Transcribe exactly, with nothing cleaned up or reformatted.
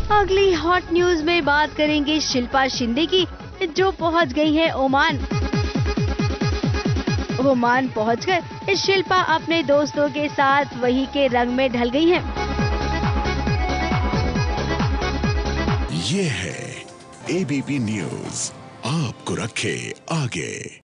अगली hot news में बात करेंगे शिल्पा शिंदे की, जो पहुंच गई है ओमान। ओमान पहुंचकर शिल्पा अपने दोस्तों के साथ वही के रंग में ढल गई हैं। ये है एबीपी न्यूज़, आपको रखे आगे।